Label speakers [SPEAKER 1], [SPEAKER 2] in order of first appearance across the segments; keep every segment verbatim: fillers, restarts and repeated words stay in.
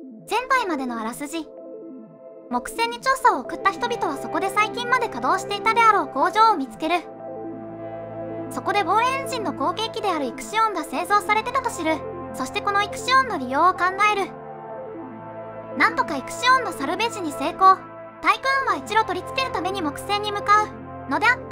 [SPEAKER 1] 前回までのあらすじ。木星に調査を送った人々はそこで最近まで稼働していたであろう工場を見つける。そこで防衛エンジンの後継機であるイクシオンが製造されてたと知る。そしてこのイクシオンの利用を考える。なんとかイクシオンのサルベージに成功。タイクーンは一路取り付けるために木星に向かうのであった。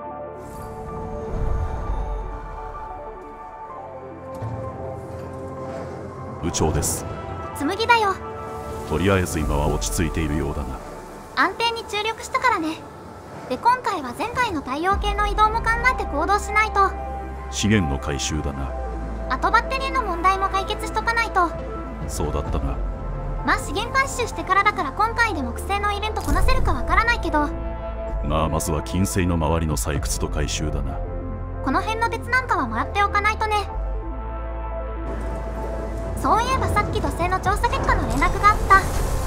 [SPEAKER 2] 部長です。
[SPEAKER 1] 紬だよ。
[SPEAKER 2] とりあえず今は落ち着いているようだな。
[SPEAKER 1] 安定に注力したからね。で今回は前回の太陽系の移動も考えて行動しないと。
[SPEAKER 2] 資源の回収だな。
[SPEAKER 1] あとバッテリーの問題も解決しとかないと。
[SPEAKER 2] そうだったな。
[SPEAKER 1] まあ資源回収してからだから今回で木星のイベントこなせるかわからないけど、
[SPEAKER 2] まあまずは金星の周りの採掘と回収だな。
[SPEAKER 1] この辺の鉄なんかはもらっておかないとね。そういえばさっき土星の調査結果の連絡があった。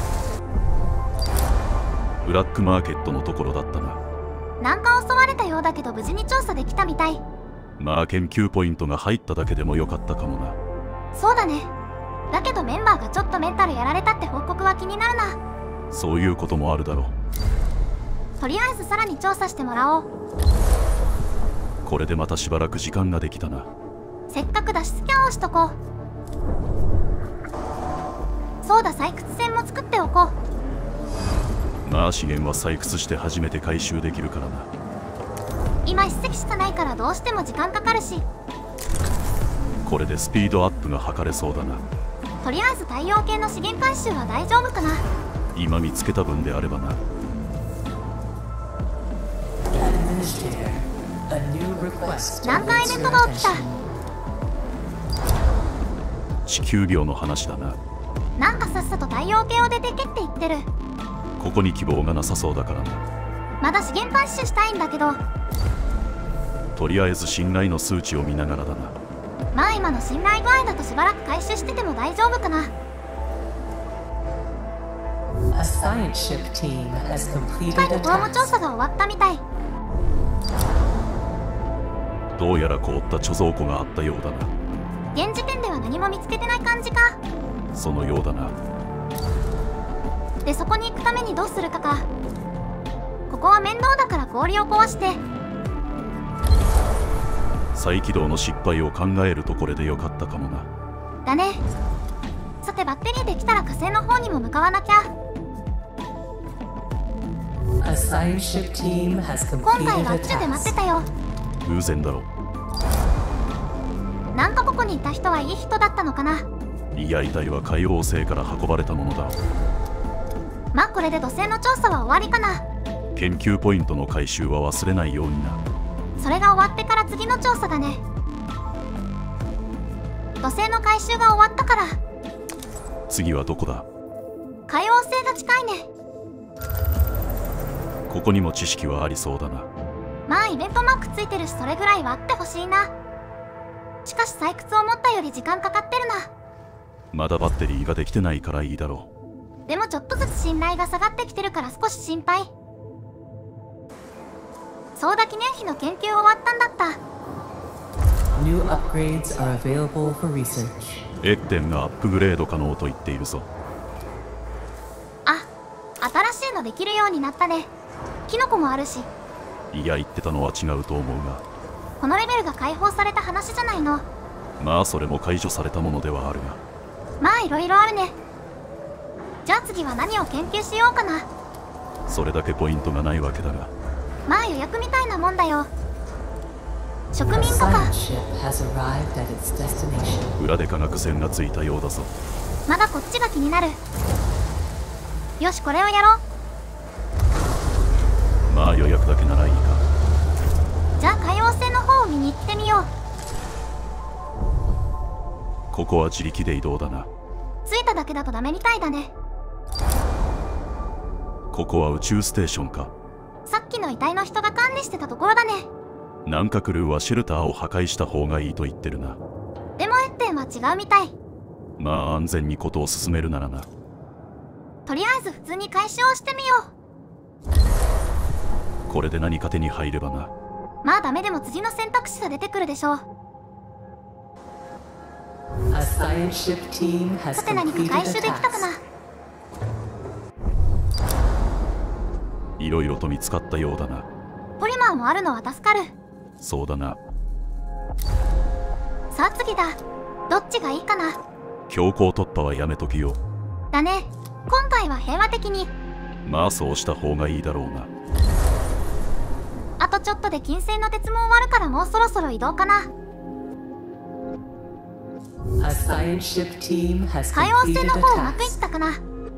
[SPEAKER 2] ブラックマーケットのところだったな。
[SPEAKER 1] なんか襲われたようだけど無事に調査できたみたい。
[SPEAKER 2] まあ研究ポイントが入っただけでもよかったかもな。
[SPEAKER 1] そうだね。だけどメンバーがちょっとメンタルやられたって報告は気になるな。
[SPEAKER 2] そういうこともあるだろ
[SPEAKER 1] う。とりあえずさらに調査してもらおう。
[SPEAKER 2] これでまたしばらく時間ができたな。
[SPEAKER 1] せっかく脱出キャンをしとこう。そうだ、採掘船も作っておこ
[SPEAKER 2] う。まあ資源は採掘して初めて回収できるからな。
[SPEAKER 1] 今一隻しかないからどうしても時間かかるし。
[SPEAKER 2] これでスピードアップが図れそうだな。
[SPEAKER 1] とりあえず太陽系の資源回収は大丈夫かな。
[SPEAKER 2] 今見つけた分であればな。
[SPEAKER 1] なんかイベントが起きた。
[SPEAKER 2] 地球病の話だな。
[SPEAKER 1] なんかさっさと太陽系を出てけって言ってる。
[SPEAKER 2] ここに希望がなさそうだからな。
[SPEAKER 1] まだ資源回収したいんだけど。
[SPEAKER 2] とりあえず信頼の数値を見ながらだな。
[SPEAKER 1] まあ今の信頼具合だとしばらく回収してても大丈夫かな。機械のフォーム調査が終わったみたい。
[SPEAKER 2] どうやら凍った貯蔵庫があったようだな。
[SPEAKER 1] 現時点では何も見つけてない感じか。
[SPEAKER 2] そのようだな。
[SPEAKER 1] でそこに行くためにどうするかか。ここは面倒だから氷を壊して。
[SPEAKER 2] 再起動の失敗を考えるとこれでよかったかもな。
[SPEAKER 1] だね。さてバッテリーできたら火星の方にも向かわなきゃ。今回はあっちで待ってたよ。
[SPEAKER 2] 偶然だろ。
[SPEAKER 1] なんかここにいた人はいい人だったのかな。
[SPEAKER 2] いや遺体は海王星から運ばれたものだ。
[SPEAKER 1] まあこれで土星の調査は終わりかな。
[SPEAKER 2] 研究ポイントの回収は忘れないようにな。
[SPEAKER 1] それが終わってから次の調査だね。土星の回収が終わったから。
[SPEAKER 2] 次はどこだ。
[SPEAKER 1] 海王星が近いね。
[SPEAKER 2] ここにも知識はありそうだな。
[SPEAKER 1] まあイベントマークついてるしそれぐらいはあってほしいな。しかし採掘を思ったより時間かかってるな。
[SPEAKER 2] まだバッテリーができてないからいいだろ
[SPEAKER 1] う。でもちょっとずつ信頼が下がってきてるから少し心配。そうだ、記念碑の研究終わったんだった。
[SPEAKER 2] エッテンがアップグレード可能と言っているぞ。
[SPEAKER 1] あ、新しいのできるようになったね。キノコもあるし。
[SPEAKER 2] いや言ってたのは違うと思うが。
[SPEAKER 1] このレベルが解放された話じゃないの。
[SPEAKER 2] まあそれも解除されたものではあるが。
[SPEAKER 1] まあいろいろあるね。じゃあ次は何を研究しようかな。
[SPEAKER 2] それだけポイントがないわけだが。
[SPEAKER 1] まあ予約みたいなもんだよ。植民とか。
[SPEAKER 2] 裏で化学船がついたようだぞ。
[SPEAKER 1] まだこっちが気になる。よしこれをやろう。
[SPEAKER 2] まあ予約だけならいいか。
[SPEAKER 1] じゃあ海王星の方を見に行ってみよう。
[SPEAKER 2] ここは自力で移動だな。
[SPEAKER 1] 着いただけだとダメみたいだね。
[SPEAKER 2] ここは宇宙ステーションか。
[SPEAKER 1] さっきの遺体の人が管理してたところだね。
[SPEAKER 2] なんかクルーはシェルターを破壊した方がいいと言ってるな。
[SPEAKER 1] でもエッテンは違うみたい。
[SPEAKER 2] まあ安全にことを進めるならな。
[SPEAKER 1] とりあえず普通に回収をしてみよ
[SPEAKER 2] う。これで何か手に入ればな。
[SPEAKER 1] まあダメでも次の選択肢が出てくるでしょう。
[SPEAKER 3] A science ship team has
[SPEAKER 1] さて何か
[SPEAKER 3] completed
[SPEAKER 1] 回
[SPEAKER 3] a
[SPEAKER 1] 収できたか
[SPEAKER 3] task.
[SPEAKER 1] な。
[SPEAKER 2] いろいろと見つかったようだな。
[SPEAKER 1] ポリマーもあるのは助かる。
[SPEAKER 2] そうだな。
[SPEAKER 1] さあ次だ。どっちがいいかな。
[SPEAKER 2] 強行突破はやめときよ。
[SPEAKER 1] だね。今回は平和的に。
[SPEAKER 2] まあそうした方がいいだろうな。
[SPEAKER 1] あとちょっとで金星の鉄も終わるからもうそろそろ移動かな。
[SPEAKER 3] A science ship team has
[SPEAKER 1] 海王星
[SPEAKER 3] completed
[SPEAKER 1] の
[SPEAKER 3] a
[SPEAKER 1] 方うまくいっ
[SPEAKER 3] task.
[SPEAKER 1] たかな。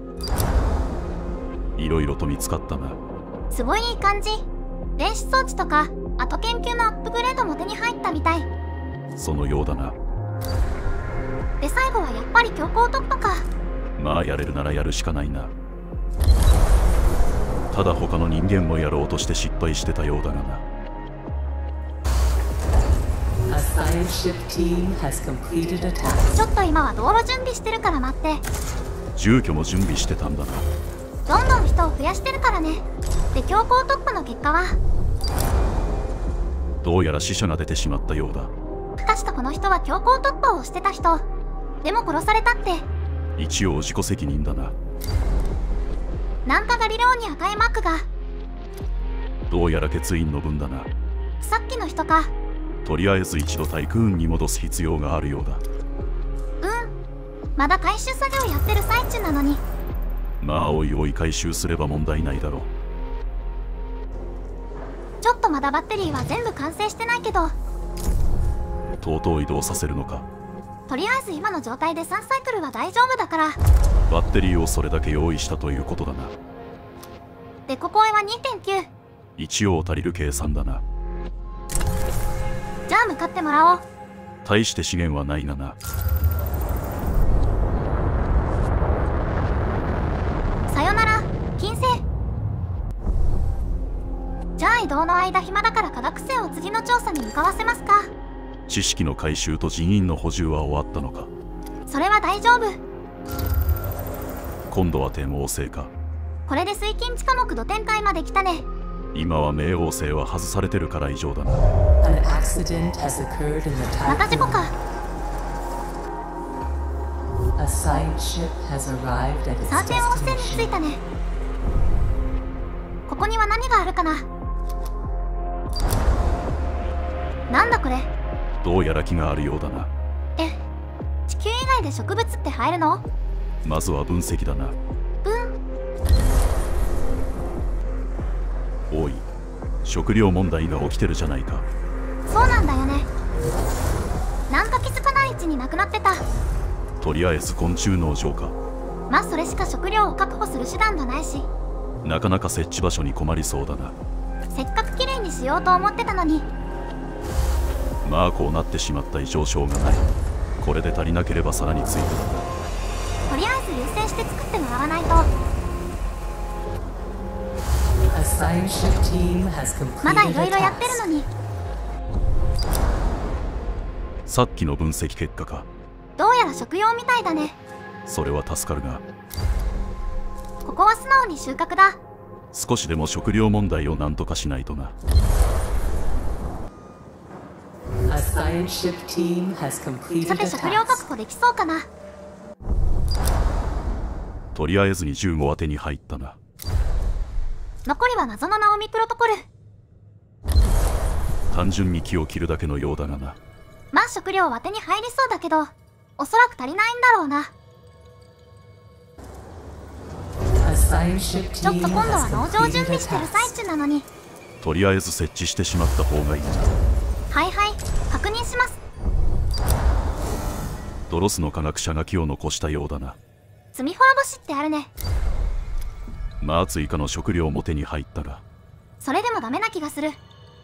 [SPEAKER 2] いろいろと見つかったな。
[SPEAKER 1] すごいいい感じ。電子装置とかあと研究のアップグレードも手に入ったみたい。
[SPEAKER 2] そのようだな。
[SPEAKER 1] で最後はやっぱり強行突破か。
[SPEAKER 2] まあやれるならやるしかないな。ただ他の人間もやろうとして失敗してたようだがな。
[SPEAKER 3] A science ship team has completed a task.
[SPEAKER 1] ちょっと今は道路準備してるから待って。
[SPEAKER 2] 住居も準備してたんだな。
[SPEAKER 1] どんどん人を増やしてるからね。で強行突破の結果は
[SPEAKER 2] どうやら死者が出てしまったようだ。
[SPEAKER 1] 確かこの人は強行突破をしてた人。でも殺されたって。
[SPEAKER 2] 一応自己責任だな。
[SPEAKER 1] なんかガリレオに赤いマークが。
[SPEAKER 2] どうやら欠員の分だな。
[SPEAKER 1] さっきの人か。
[SPEAKER 2] とりあえず一度対空に戻す必要があるようだ。
[SPEAKER 1] うんまだ回収作業やってる最中なのに。
[SPEAKER 2] まあおいおい回収すれば問題ないだろう。
[SPEAKER 1] ちょっとまだバッテリーは全部完成してないけど、
[SPEAKER 2] とうとう移動させるのか。
[SPEAKER 1] とりあえず今の状態でさんサイクルは大丈夫だから。
[SPEAKER 2] バッテリーをそれだけ用意したということだな。
[SPEAKER 1] でここへは にてんきゅう。
[SPEAKER 2] 一応足りる計算だな。
[SPEAKER 1] じゃあ向かってもらおう。
[SPEAKER 2] 大して資源はないがな。
[SPEAKER 1] さよなら金星。じゃあ移動の間暇だから科学生を次の調査に向かわせますか。
[SPEAKER 2] 知識の回収と人員の補充は終わったのか。
[SPEAKER 1] それは大丈夫。
[SPEAKER 2] 今度は天王星か。
[SPEAKER 1] これで水金地科目土天界まで来たね。
[SPEAKER 2] 今は冥王星は外されてるから異常だな。
[SPEAKER 3] An accident has occurred in the
[SPEAKER 1] また事故
[SPEAKER 3] typhoon.
[SPEAKER 1] か。
[SPEAKER 3] A science ship has arrived at its
[SPEAKER 1] さあ天王星に着い
[SPEAKER 3] destination.
[SPEAKER 1] たね。ここには何があるかな。なんだこれ。
[SPEAKER 2] どうやら気があるようだな。
[SPEAKER 1] え地球以外で植物って生えるの。
[SPEAKER 2] まずは分析だな。
[SPEAKER 1] うん
[SPEAKER 2] おい、食料問題が起きてるじゃないか。
[SPEAKER 1] そうなんだよね。なんか気づかないうちになくなってた。
[SPEAKER 2] とりあえず昆虫農場か。
[SPEAKER 1] まあそれしか食料を確保する手段がないし、
[SPEAKER 2] なかなか設置場所に困りそうだな。
[SPEAKER 1] せっかく綺麗にしようと思ってたのに。
[SPEAKER 2] まあこうなってしまった以上しょうがない。これで足りなければさらに追加だな。
[SPEAKER 1] とりあえず優先して作ってもらわないと。
[SPEAKER 3] A science ship team has
[SPEAKER 1] まだ
[SPEAKER 3] completed
[SPEAKER 1] いろ
[SPEAKER 3] a
[SPEAKER 1] いろやってる
[SPEAKER 3] task.
[SPEAKER 1] のに。
[SPEAKER 2] さっきの分析結果か。
[SPEAKER 1] どうやら食用みたいだね。
[SPEAKER 2] それは助かるが、
[SPEAKER 1] ここは素直に収穫だ。
[SPEAKER 2] 少しでも食料問題を何とかしないとな。
[SPEAKER 3] A science ship team has
[SPEAKER 1] さ
[SPEAKER 3] completed
[SPEAKER 1] て
[SPEAKER 3] a
[SPEAKER 1] 食料確
[SPEAKER 3] task.
[SPEAKER 1] 保できそうかな。
[SPEAKER 2] とりあえずにじゅうごは手に入ったな。
[SPEAKER 1] 残りは謎のナオミプロトコル。
[SPEAKER 2] 単純に木を切るだけのようだがな。
[SPEAKER 1] まあ食料は手に入りそうだけど、おそらく足りないんだろうな。
[SPEAKER 3] A science ship
[SPEAKER 1] ちょっ
[SPEAKER 3] team
[SPEAKER 1] と今度は
[SPEAKER 3] has
[SPEAKER 1] 農場準
[SPEAKER 3] completed
[SPEAKER 1] 備
[SPEAKER 3] a
[SPEAKER 1] してる最
[SPEAKER 3] task.
[SPEAKER 1] 中なのに。
[SPEAKER 2] とりあえず設置してしまった方がいいな。
[SPEAKER 1] はいはい確認します。
[SPEAKER 2] ドロスの科学者が木を残したようだな。
[SPEAKER 1] 積み滅ぼしってあるね。
[SPEAKER 2] まあ追加の食料も手に入ったが、
[SPEAKER 1] それでもダメな気がする。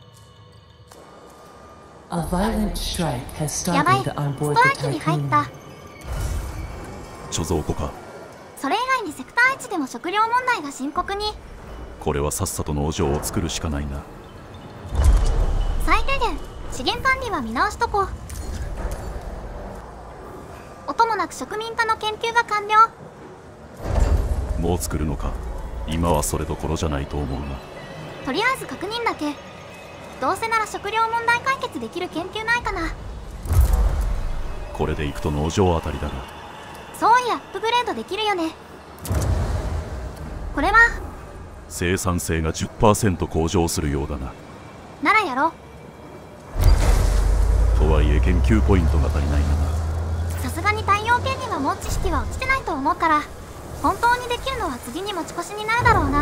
[SPEAKER 3] A violent strike has
[SPEAKER 1] やばい
[SPEAKER 3] started
[SPEAKER 1] ス
[SPEAKER 3] on
[SPEAKER 1] ト
[SPEAKER 3] board
[SPEAKER 1] ライ
[SPEAKER 3] the
[SPEAKER 1] キに入っ
[SPEAKER 3] typhoon.
[SPEAKER 1] た。
[SPEAKER 2] 貯蔵庫か。
[SPEAKER 1] それ以外にセクターいちでも食料問題が深刻に。
[SPEAKER 2] これはさっさと農場を作るしかないな。
[SPEAKER 1] 最低限資源管理は見直しとこう。音もなく植民化の研究が完了。
[SPEAKER 2] もう作るのか。今はそれどころじゃないと思うが。
[SPEAKER 1] とりあえず確認だけ。どうせなら食料問題解決できる研究ないかな。
[SPEAKER 2] これで行くと農場あたりだな。
[SPEAKER 1] そういやアップグレードできるよね。これは
[SPEAKER 2] 生産性が じゅっパーセント 向上するようだな。
[SPEAKER 1] ならやろう。
[SPEAKER 2] とはいえ研究ポイントが足りないな。
[SPEAKER 1] さすがに太陽系にはもう知識は落ちてないと思うから、本当にできるのは次に持ち越しになるだろうな。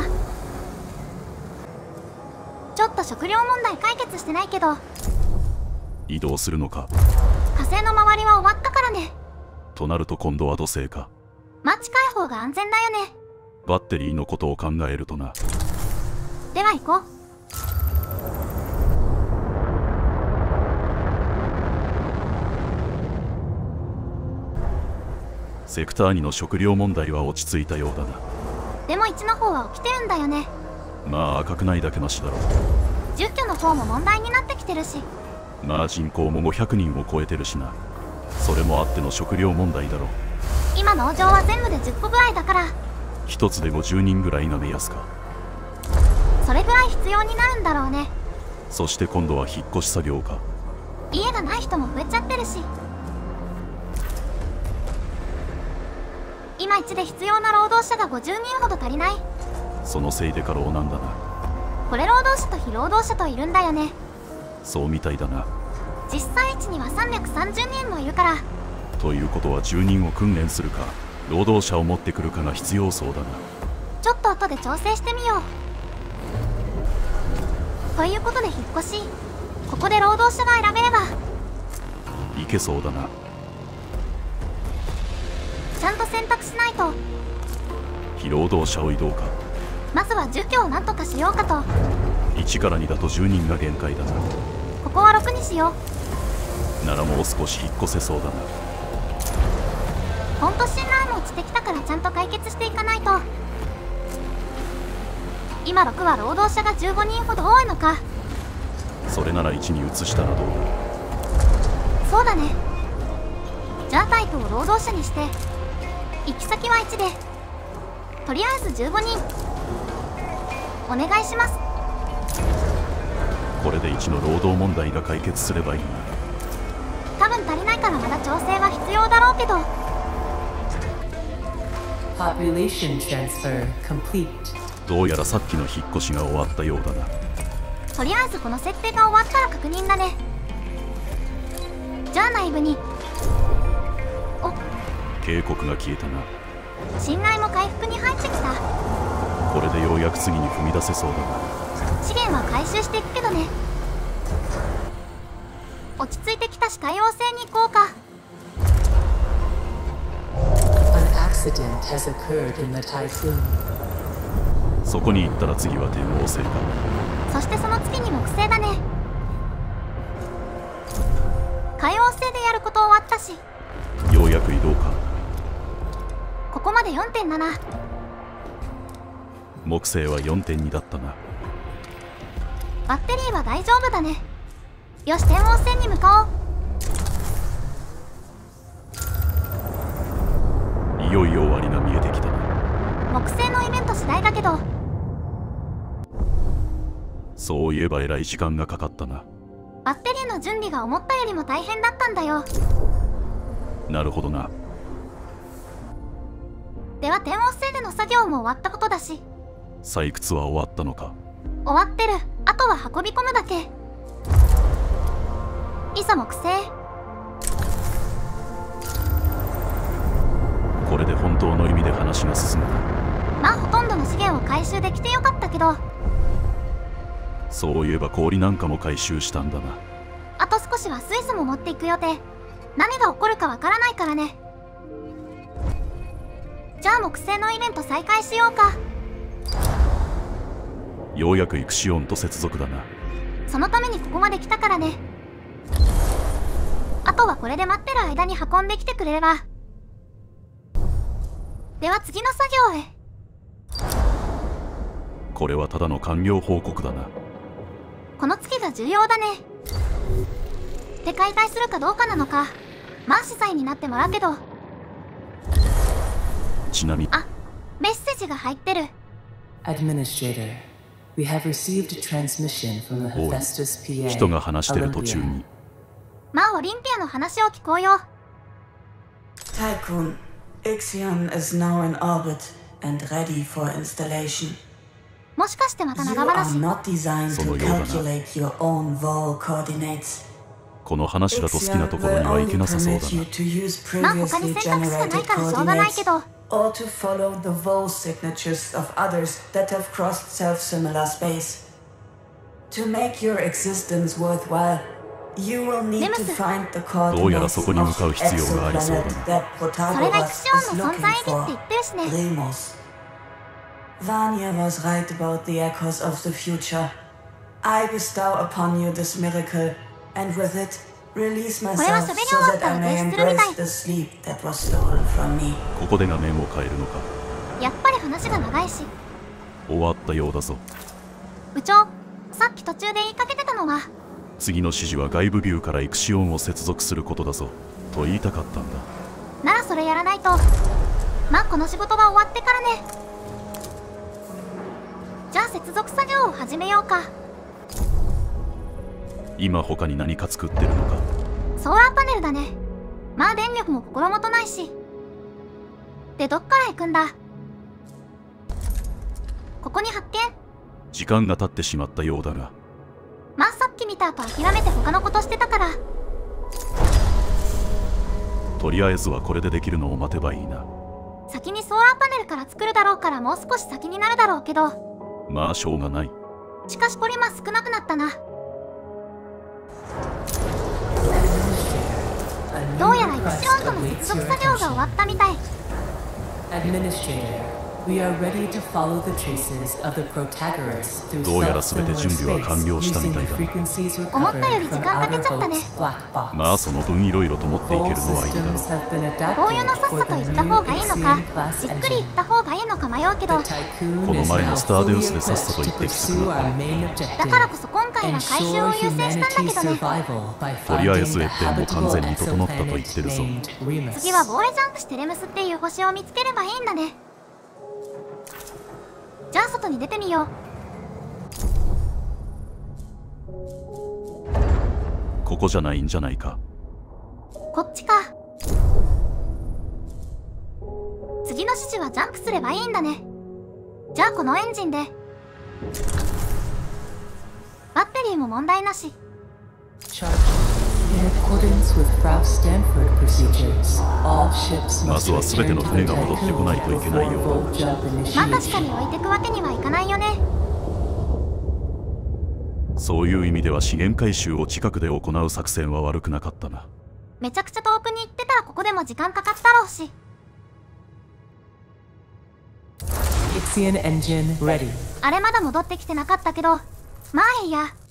[SPEAKER 1] ちょっと食料問題解決してないけど。
[SPEAKER 2] 移動するのか。
[SPEAKER 1] 火星の周りは終わったからね。
[SPEAKER 2] となると今度は土星か。
[SPEAKER 1] まあ近い方が安全だよね。
[SPEAKER 2] バッテリーのことを考えるとな。
[SPEAKER 1] では行こう。
[SPEAKER 2] セクターにの食料問題は落ち着いたようだな。
[SPEAKER 1] でもいちの方は起きてるんだよね。
[SPEAKER 2] まあ赤くないだけマシだろ。
[SPEAKER 1] 住居の方も問題になってきてるし。
[SPEAKER 2] まあ人口もごひゃくにんを超えてるしな。それもあっての食料問題だろ。
[SPEAKER 1] 今農場は全部でじゅっこぐらいだから、
[SPEAKER 2] 一つでごじゅうにんぐらいが目安か。
[SPEAKER 1] それぐらい必要になるんだろうね。
[SPEAKER 2] そして今度は引っ越し作業か。
[SPEAKER 1] 家がない人も増えちゃってるし、今一で必要な労働者がごじゅうにんほど足りない。
[SPEAKER 2] そのせいで過労なんだな。
[SPEAKER 1] これ労働者と非労働者といるんだよね。
[SPEAKER 2] そうみたいだな。
[SPEAKER 1] 実際位置にはさんびゃくさんじゅうにんもいるから。
[SPEAKER 2] ということはじゅうにんを訓練するか労働者を持ってくるかが必要そうだな。
[SPEAKER 1] ちょっと後で調整してみよう。ということで引っ越し、ここで労働者が選べれば
[SPEAKER 2] いけそうだな。
[SPEAKER 1] ちゃんと選択しないと。
[SPEAKER 2] 非労働者を移動か。
[SPEAKER 1] まずは住居をなんとかしようかと。
[SPEAKER 2] いちからにだとじゅうにんが限界だな。
[SPEAKER 1] ここはろくにしよう。
[SPEAKER 2] ならもう少し引っ越せそうだな。
[SPEAKER 1] ほんと信頼も落ちてきたからちゃんと解決していかないと。今ろくは労働者がじゅうごにんほど多いのか。
[SPEAKER 2] それならいちに移したらどうだ。
[SPEAKER 1] そうだね。じゃあタイプを労働者にして、行き先はいちでとりあえずじゅうごにんお願いします。
[SPEAKER 2] これでいちの労働問題が解決すればいいな。
[SPEAKER 1] 多分足りないからまだ調整は必要だろうけど。
[SPEAKER 3] Population transfer complete.
[SPEAKER 2] どうやらさっきの引っ越しが終わったようだな。
[SPEAKER 1] とりあえずこの設定が終わったら確認だね。じゃあ内部に。お、
[SPEAKER 2] 警告が消えたな。
[SPEAKER 1] 信頼も回復に入ってきた。
[SPEAKER 2] これでようやく次に踏み出せそうだな。
[SPEAKER 1] 資源は回収していくけどね。落ち着いてきたし海王星に行こうか。
[SPEAKER 3] An accident has occurred in the typhoon.
[SPEAKER 2] そこに行ったら次は天王星か。
[SPEAKER 1] そしてその次に木星だね。海王星でやること終わったし、
[SPEAKER 2] ようやく移動か。
[SPEAKER 1] ここまで よんてんなな。
[SPEAKER 2] 木星は よんてんに だったな。
[SPEAKER 1] バッテリーは大丈夫だね。よし天王星に向か
[SPEAKER 2] おう。いよいよ終わりが見えてきたな。
[SPEAKER 1] 木星のイベント次第だけど。
[SPEAKER 2] そういえばえらい時間がかかったな。
[SPEAKER 1] バッテリーの準備が思ったよりも大変だったんだよ。
[SPEAKER 2] なるほどな。
[SPEAKER 1] では天王星での作業も終わったことだし、
[SPEAKER 2] 採掘は終わったのか。
[SPEAKER 1] 終わってる。あとは運び込むだけ。いざ木星。
[SPEAKER 2] これで本当の意味で話が進むな。
[SPEAKER 1] まあほとんどの資源を回収できてよかったけど、
[SPEAKER 2] そういえば氷なんかも回収したんだな。
[SPEAKER 1] あと少しは水素も持っていく予定。何が起こるかわからないからね。じゃあ木星のイベント再開しようか。
[SPEAKER 2] ようやくイクシオンと接続だな。
[SPEAKER 1] そのためにここまで来たからね。あとはこれで待ってる間に運んできてくれれば。では次の作業へ。
[SPEAKER 2] これはただの完了報告だな。
[SPEAKER 1] この月が重要だね。で解体するかどうかなのか。まあ司祭になってもらうけど。
[SPEAKER 2] ちなみに
[SPEAKER 1] あ、メッセージが入ってる。
[SPEAKER 3] Administrator, we have received a transmission from the
[SPEAKER 2] おい、
[SPEAKER 3] Hephaestus ピーエー
[SPEAKER 2] 人が話してる途中に。
[SPEAKER 1] まあオリンピアの話を聞こうよ。
[SPEAKER 4] Tycoon, Ixion is now in orbit and ready for installation.
[SPEAKER 1] もしかしてまた
[SPEAKER 4] You
[SPEAKER 1] 長
[SPEAKER 4] are
[SPEAKER 1] 話。
[SPEAKER 4] not designed
[SPEAKER 2] そ
[SPEAKER 4] to
[SPEAKER 2] のようだな。
[SPEAKER 4] calculate your own vol coordinates.
[SPEAKER 2] この話だと好きなと
[SPEAKER 4] Ixion
[SPEAKER 2] ころ
[SPEAKER 4] will
[SPEAKER 2] には行け
[SPEAKER 4] only
[SPEAKER 2] なさそうだ
[SPEAKER 4] permit you
[SPEAKER 2] な。
[SPEAKER 4] to use
[SPEAKER 1] まあ他に
[SPEAKER 4] previously
[SPEAKER 1] 選択肢がない
[SPEAKER 4] generated
[SPEAKER 1] からしょうがないけ
[SPEAKER 4] coordinates
[SPEAKER 1] ど、
[SPEAKER 4] or to follow the vol signatures of others that have crossed self-similar space. To make your existence worthwhile, you will need to find the
[SPEAKER 2] どうやら
[SPEAKER 4] coordinates
[SPEAKER 2] そこに向かう
[SPEAKER 4] of
[SPEAKER 2] 必要がありそうだ
[SPEAKER 4] exoplanet
[SPEAKER 2] な。
[SPEAKER 4] that
[SPEAKER 1] それがイク
[SPEAKER 4] Protagoras
[SPEAKER 1] シオ
[SPEAKER 4] is
[SPEAKER 1] ンの存
[SPEAKER 4] looking
[SPEAKER 1] 在意義って言
[SPEAKER 4] for.
[SPEAKER 1] ってるしね。
[SPEAKER 4] Remos. Vanya was right about the echoes of the future. I bestow upon you this miracle, and with it, release myself so that I may embrace the sleep that was stolen from me.
[SPEAKER 2] ここで画面を変えるのか。
[SPEAKER 1] やっぱり話が長いし。
[SPEAKER 2] 終わったようだぞ。
[SPEAKER 1] 部長、さっき途中で言いかけてたのは、
[SPEAKER 2] 次の指示は外部ビューからイクシオンを接続することだぞと言いたかったんだ。
[SPEAKER 1] ならそれやらないと。まあこの仕事は終わってからね。じゃあ接続作業を始めようか。
[SPEAKER 2] 今他に何か作ってるのか。
[SPEAKER 1] ソーラーパネルだね。まあ電力も心もとないし。でどっから行くんだ。ここに発見。
[SPEAKER 2] 時間が経ってしまったようだが。
[SPEAKER 1] まあさっき見た後諦めて他のことしてたから。
[SPEAKER 2] とりあえずはこれでできるのを待てばいいな。
[SPEAKER 1] 先にソーラーパネルから作るだろうからもう少し先になるだろうけど。
[SPEAKER 2] まあしょうがない。
[SPEAKER 1] しかしポリマ少なくなったな。どうやらイクシオンとの接続作業が終わったみたい。
[SPEAKER 3] Administrator, we are ready to follow the traces of the Protagoras through
[SPEAKER 2] どうやら全て準備は完了したみたいだ。
[SPEAKER 1] 思ったより時間かけちゃったね。
[SPEAKER 2] まあその分いろいろと持っていけるのはいいだろう。
[SPEAKER 1] こういうのさっさと行った方がいいのか、じっくり行った方がいいのか迷うけど、
[SPEAKER 2] この前のスターデウスでさっさと行ってきつくなった。
[SPEAKER 1] だからこそ今回は回収を優先したんだけどね。
[SPEAKER 2] とりあえずエッテンも完全に整ったと言ってるぞ。
[SPEAKER 1] 次はボーエジャンプしてレムスっていう星を見つければいいんだね。じゃあ外に出てみよう。
[SPEAKER 2] ここじゃないんじゃないか。
[SPEAKER 1] こっちか。次の指示はジャンプすればいいんだね。じゃあこのエンジンで。バッテリーも問題なし。
[SPEAKER 2] まずは全ての船が戻ってこないといけないようだ。
[SPEAKER 1] まあ確かに置いてくわけにはいかないよね。
[SPEAKER 2] そういう意味では資源回収を近くで行う作戦は悪くなかったな。
[SPEAKER 1] めちゃくちゃ遠くに行ってたらここでも時間かかったろうし。あれまだ戻ってきてなかったけど、まあいいや。